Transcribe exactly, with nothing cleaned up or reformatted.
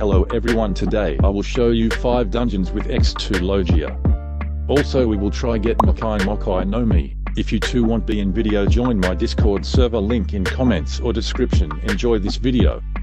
Hello everyone, today I will show you five dungeons with X two Logia. Also we will try get Mokai Mokai no Mi. If you too want be in video, join my Discord server, link in comments or description. Enjoy this video.